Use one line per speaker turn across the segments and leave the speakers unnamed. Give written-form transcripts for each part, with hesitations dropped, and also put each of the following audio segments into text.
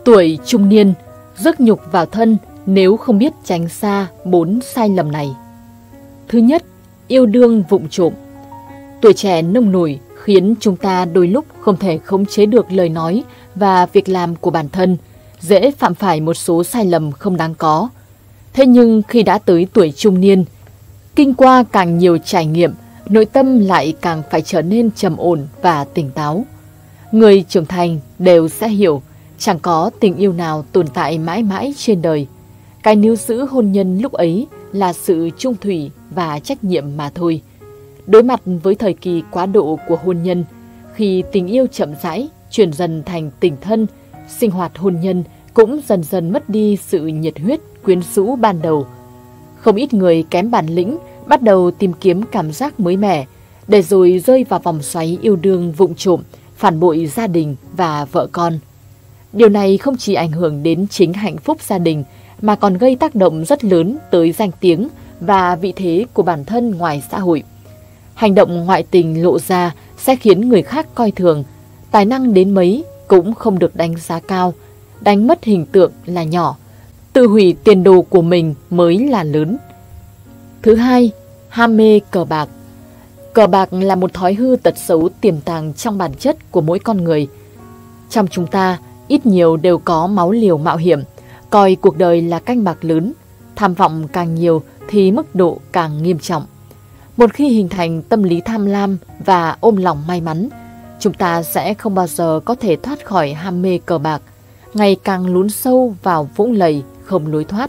Tuổi trung niên, rước nhục vào thân nếu không biết tránh xa 4 sai lầm này. Thứ nhất, yêu đương vụng trộm. Tuổi trẻ nông nổi khiến chúng ta đôi lúc không thể khống chế được lời nói và việc làm của bản thân, dễ phạm phải một số sai lầm không đáng có. Thế nhưng khi đã tới tuổi trung niên, kinh qua càng nhiều trải nghiệm, nội tâm lại càng phải trở nên trầm ổn và tỉnh táo. Người trưởng thành đều sẽ hiểu, chẳng có tình yêu nào tồn tại mãi mãi trên đời. Cái níu giữ hôn nhân lúc ấy là sự chung thủy và trách nhiệm mà thôi. Đối mặt với thời kỳ quá độ của hôn nhân, khi tình yêu chậm rãi chuyển dần thành tình thân, sinh hoạt hôn nhân cũng dần dần mất đi sự nhiệt huyết quyến rũ ban đầu. Không ít người kém bản lĩnh bắt đầu tìm kiếm cảm giác mới mẻ, để rồi rơi vào vòng xoáy yêu đương vụng trộm, phản bội gia đình và vợ con. Điều này không chỉ ảnh hưởng đến chính hạnh phúc gia đình mà còn gây tác động rất lớn tới danh tiếng và vị thế của bản thân ngoài xã hội. Hành động ngoại tình lộ ra sẽ khiến người khác coi thường, tài năng đến mấy cũng không được đánh giá cao, đánh mất hình tượng là nhỏ, tự hủy tiền đồ của mình mới là lớn. Thứ hai, ham mê cờ bạc. Cờ bạc là một thói hư tật xấu tiềm tàng trong bản chất của mỗi con người. Trong chúng ta, ít nhiều đều có máu liều mạo hiểm, coi cuộc đời là canh bạc lớn, tham vọng càng nhiều thì mức độ càng nghiêm trọng. Một khi hình thành tâm lý tham lam và ôm lòng may mắn, chúng ta sẽ không bao giờ có thể thoát khỏi ham mê cờ bạc, ngày càng lún sâu vào vũng lầy không lối thoát.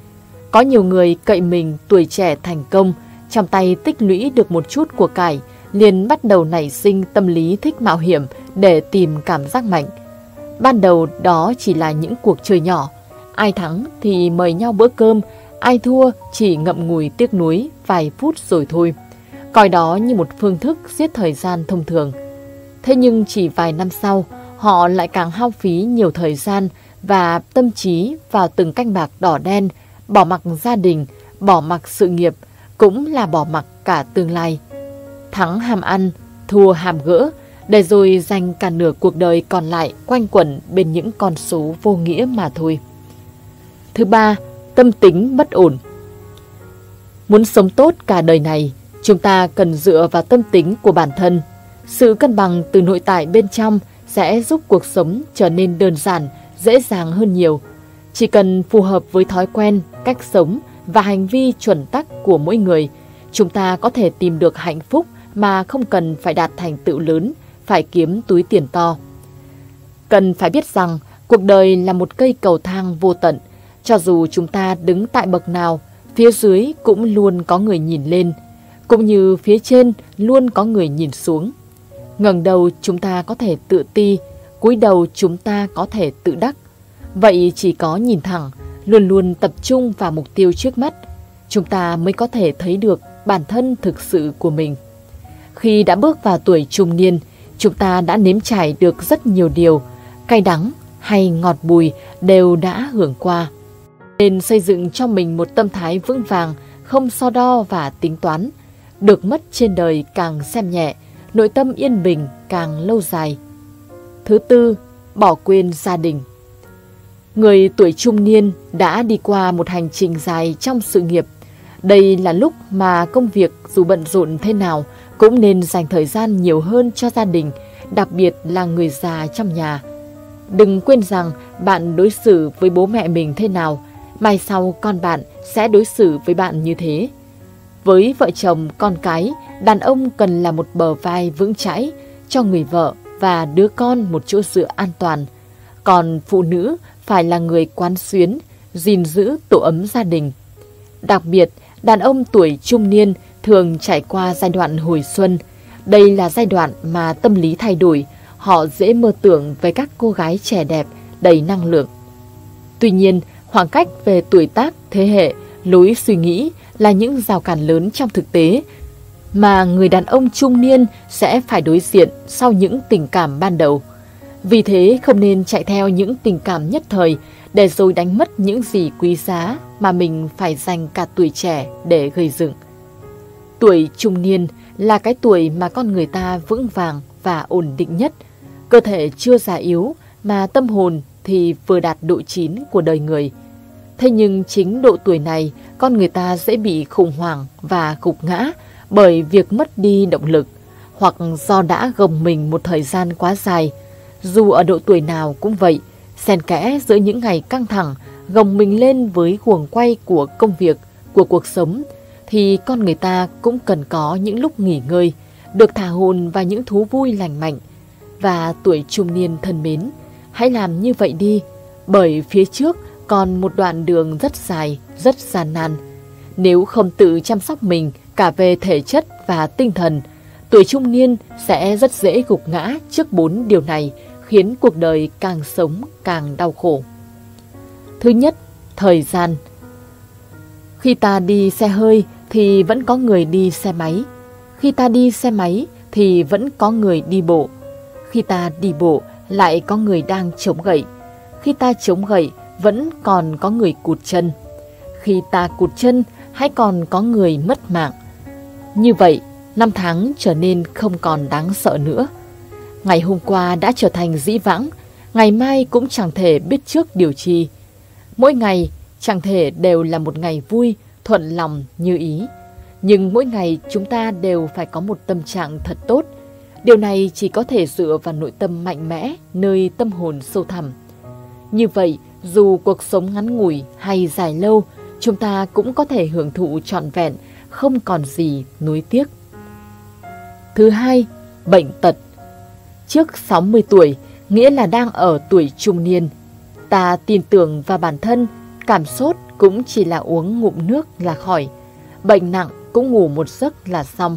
Có nhiều người cậy mình tuổi trẻ thành công, trong tay tích lũy được một chút của cải, liền bắt đầu nảy sinh tâm lý thích mạo hiểm để tìm cảm giác mạnh. Ban đầu đó chỉ là những cuộc chơi nhỏ, ai thắng thì mời nhau bữa cơm, ai thua chỉ ngậm ngùi tiếc nuối vài phút rồi thôi, coi đó như một phương thức giết thời gian thông thường. Thế nhưng chỉ vài năm sau, họ lại càng hao phí nhiều thời gian và tâm trí vào từng canh bạc đỏ đen, bỏ mặc gia đình, bỏ mặc sự nghiệp, cũng là bỏ mặc cả tương lai. Thắng ham ăn, thua ham gỡ, để rồi dành cả nửa cuộc đời còn lại quanh quẩn bên những con số vô nghĩa mà thôi. Thứ ba, tâm tính bất ổn. Muốn sống tốt cả đời này, chúng ta cần dựa vào tâm tính của bản thân. Sự cân bằng từ nội tại bên trong sẽ giúp cuộc sống trở nên đơn giản, dễ dàng hơn nhiều. Chỉ cần phù hợp với thói quen, cách sống và hành vi chuẩn tắc của mỗi người, chúng ta có thể tìm được hạnh phúc mà không cần phải đạt thành tựu lớn, phải kiếm túi tiền to. Cần phải biết rằng cuộc đời là một cây cầu thang vô tận. Cho dù chúng ta đứng tại bậc nào, phía dưới cũng luôn có người nhìn lên, cũng như phía trên luôn có người nhìn xuống. Ngẩng đầu chúng ta có thể tự ti, cúi đầu chúng ta có thể tự đắc. Vậy chỉ có nhìn thẳng, luôn luôn tập trung vào mục tiêu trước mắt, chúng ta mới có thể thấy được bản thân thực sự của mình. Khi đã bước vào tuổi trung niên, chúng ta đã nếm trải được rất nhiều điều, cay đắng hay ngọt bùi đều đã hưởng qua. Nên xây dựng cho mình một tâm thái vững vàng, không so đo và tính toán. Được mất trên đời càng xem nhẹ, nội tâm yên bình càng lâu dài. Thứ tư, bỏ quên gia đình. Người tuổi trung niên đã đi qua một hành trình dài trong sự nghiệp. Đây là lúc mà công việc dù bận rộn thế nào cũng nên dành thời gian nhiều hơn cho gia đình, đặc biệt là người già trong nhà. Đừng quên rằng bạn đối xử với bố mẹ mình thế nào, mai sau con bạn sẽ đối xử với bạn như thế. Với vợ chồng, con cái, đàn ông cần là một bờ vai vững chãi cho người vợ và đứa con một chỗ dựa an toàn. Còn phụ nữ phải là người quán xuyến, gìn giữ tổ ấm gia đình. Đặc biệt, đàn ông tuổi trung niên thường trải qua giai đoạn hồi xuân. Đây là giai đoạn mà tâm lý thay đổi, họ dễ mơ tưởng về các cô gái trẻ đẹp, đầy năng lượng. Tuy nhiên, khoảng cách về tuổi tác, thế hệ, lối suy nghĩ là những rào cản lớn trong thực tế mà người đàn ông trung niên sẽ phải đối diện sau những tình cảm ban đầu. Vì thế không nên chạy theo những tình cảm nhất thời để rồi đánh mất những gì quý giá mà mình phải dành cả tuổi trẻ để gây dựng. Tuổi trung niên là cái tuổi mà con người ta vững vàng và ổn định nhất. Cơ thể chưa già yếu mà tâm hồn thì vừa đạt độ chín của đời người. Thế nhưng chính độ tuổi này, con người ta dễ bị khủng hoảng và gục ngã bởi việc mất đi động lực, hoặc do đã gồng mình một thời gian quá dài. Dù ở độ tuổi nào cũng vậy, xen kẽ giữa những ngày căng thẳng, gồng mình lên với guồng quay của công việc, của cuộc sống, thì con người ta cũng cần có những lúc nghỉ ngơi, được thả hồn vào những thú vui lành mạnh. Và tuổi trung niên thân mến, hãy làm như vậy đi, bởi phía trước còn một đoạn đường rất dài, rất gian nan. Nếu không tự chăm sóc mình cả về thể chất và tinh thần, tuổi trung niên sẽ rất dễ gục ngã trước 4 điều này, khiến cuộc đời càng sống càng đau khổ. Thứ nhất, thời gian. Khi ta đi xe hơi thì vẫn có người đi xe máy. Khi ta đi xe máy thì vẫn có người đi bộ. Khi ta đi bộ lại có người đang chống gậy. Khi ta chống gậy vẫn còn có người cụt chân. Khi ta cụt chân hay còn có người mất mạng. Như vậy, năm tháng trở nên không còn đáng sợ nữa. Ngày hôm qua đã trở thành dĩ vãng, ngày mai cũng chẳng thể biết trước điều chi. Mỗi ngày chẳng thể đều là một ngày vui, thuận lòng như ý. Nhưng mỗi ngày chúng ta đều phải có một tâm trạng thật tốt. Điều này chỉ có thể dựa vào nội tâm mạnh mẽ, nơi tâm hồn sâu thẳm. Như vậy, dù cuộc sống ngắn ngủi hay dài lâu, chúng ta cũng có thể hưởng thụ trọn vẹn, không còn gì nuối tiếc. Thứ hai, bệnh tật. Trước 60 tuổi, nghĩa là đang ở tuổi trung niên. Ta tin tưởng vào bản thân, cảm sốt cũng chỉ là uống ngụm nước là khỏi. Bệnh nặng cũng ngủ một giấc là xong.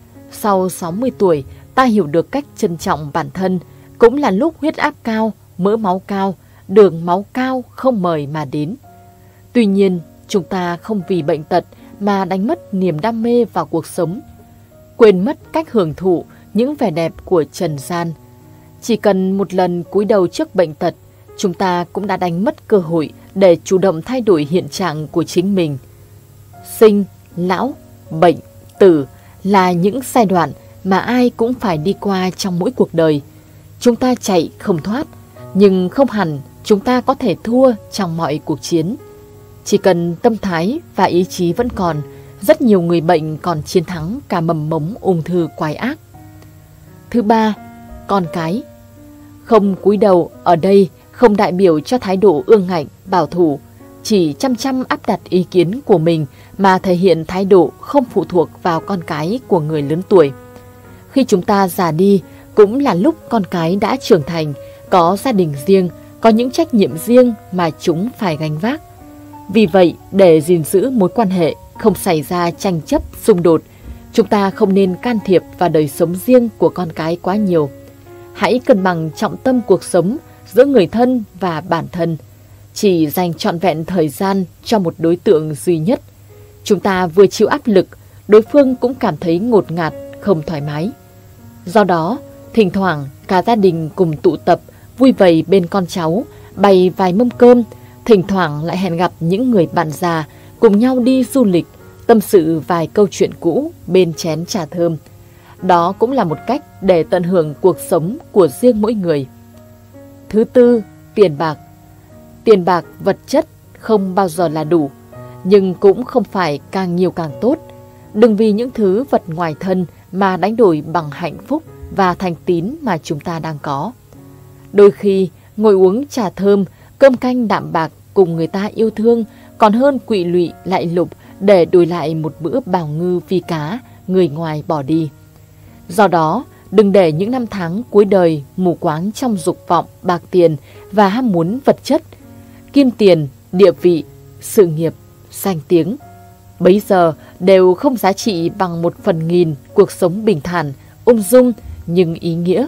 Sau 60 tuổi, ta hiểu được cách trân trọng bản thân, cũng là lúc huyết áp cao, mỡ máu cao, đường máu cao không mời mà đến. Tuy nhiên, chúng ta không vì bệnh tật mà đánh mất niềm đam mê vào cuộc sống, quên mất cách hưởng thụ những vẻ đẹp của trần gian. Chỉ cần một lần cúi đầu trước bệnh tật, chúng ta cũng đã đánh mất cơ hội để chủ động thay đổi hiện trạng của chính mình. Sinh, lão, bệnh, tử là những giai đoạn mà ai cũng phải đi qua trong mỗi cuộc đời. Chúng ta chạy không thoát, nhưng không hẳn chúng ta có thể thua trong mọi cuộc chiến. Chỉ cần tâm thái và ý chí vẫn còn, rất nhiều người bệnh còn chiến thắng cả mầm mống ung thư quái ác. Thứ ba, con cái. Không cúi đầu ở đây không đại biểu cho thái độ ương ngạnh, bảo thủ, chỉ chăm chăm áp đặt ý kiến của mình mà thể hiện thái độ không phụ thuộc vào con cái của người lớn tuổi. Khi chúng ta già đi, cũng là lúc con cái đã trưởng thành, có gia đình riêng, có những trách nhiệm riêng mà chúng phải gánh vác. Vì vậy, để gìn giữ mối quan hệ, không xảy ra tranh chấp, xung đột, chúng ta không nên can thiệp vào đời sống riêng của con cái quá nhiều. Hãy cân bằng trọng tâm cuộc sống giữa người thân và bản thân. Chỉ dành trọn vẹn thời gian cho một đối tượng duy nhất. Chúng ta vừa chịu áp lực, đối phương cũng cảm thấy ngột ngạt, không thoải mái. Do đó, thỉnh thoảng cả gia đình cùng tụ tập, vui vầy bên con cháu, bày vài mâm cơm, thỉnh thoảng lại hẹn gặp những người bạn già, cùng nhau đi du lịch, tâm sự vài câu chuyện cũ bên chén trà thơm. Đó cũng là một cách để tận hưởng cuộc sống của riêng mỗi người. Thứ tư, tiền bạc. Tiền bạc vật chất không bao giờ là đủ, nhưng cũng không phải càng nhiều càng tốt. Đừng vì những thứ vật ngoài thân mà đánh đổi bằng hạnh phúc và thành tín mà chúng ta đang có. Đôi khi, ngồi uống trà thơm, cơm canh đạm bạc cùng người ta yêu thương còn hơn quỵ lụy lạy lục để đổi lại một bữa bào ngư phi cá người ngoài bỏ đi. Do đó, đừng để những năm tháng cuối đời mù quáng trong dục vọng, bạc tiền và ham muốn vật chất, kim tiền, địa vị, sự nghiệp, danh tiếng. Bấy giờ đều không giá trị bằng 1/1000 cuộc sống bình thản, ung dung nhưng ý nghĩa.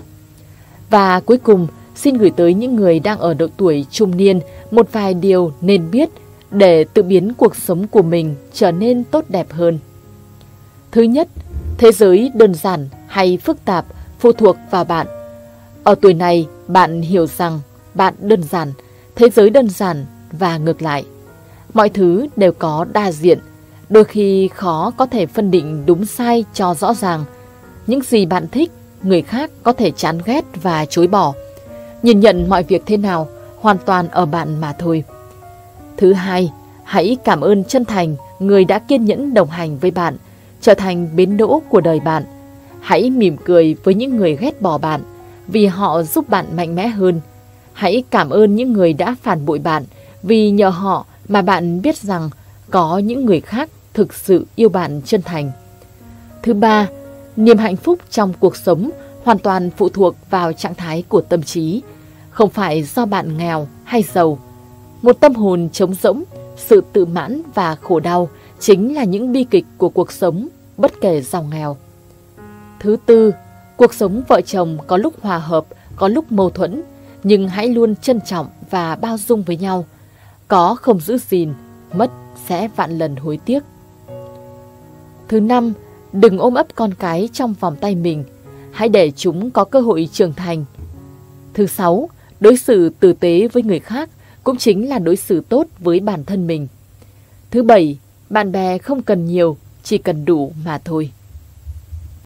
Và cuối cùng, xin gửi tới những người đang ở độ tuổi trung niên một vài điều nên biết để tự biến cuộc sống của mình trở nên tốt đẹp hơn. Thứ nhất, thế giới đơn giản hay phức tạp phụ thuộc vào bạn. Ở tuổi này, bạn hiểu rằng bạn đơn giản, thế giới đơn giản và ngược lại. Mọi thứ đều có đa diện, đôi khi khó có thể phân định đúng sai cho rõ ràng. Những gì bạn thích, người khác có thể chán ghét và chối bỏ. Nhìn nhận mọi việc thế nào hoàn toàn ở bạn mà thôi. Thứ hai, hãy cảm ơn chân thành người đã kiên nhẫn đồng hành với bạn, trở thành bến đỗ của đời bạn. Hãy mỉm cười với những người ghét bỏ bạn, vì họ giúp bạn mạnh mẽ hơn. Hãy cảm ơn những người đã phản bội bạn, vì nhờ họ mà bạn biết rằng có những người khác thực sự yêu bạn chân thành. Thứ ba, niềm hạnh phúc trong cuộc sống hoàn toàn phụ thuộc vào trạng thái của tâm trí, không phải do bạn nghèo hay giàu. Một tâm hồn trống rỗng, sự tự mãn và khổ đau chính là những bi kịch của cuộc sống, bất kể giàu nghèo. Thứ tư, cuộc sống vợ chồng có lúc hòa hợp, có lúc mâu thuẫn, nhưng hãy luôn trân trọng và bao dung với nhau. Có không giữ gìn, mất sẽ vạn lần hối tiếc. Thứ năm, đừng ôm ấp con cái trong vòng tay mình, hãy để chúng có cơ hội trưởng thành. Thứ sáu, đối xử tử tế với người khác cũng chính là đối xử tốt với bản thân mình. Thứ bảy, bạn bè không cần nhiều, chỉ cần đủ mà thôi.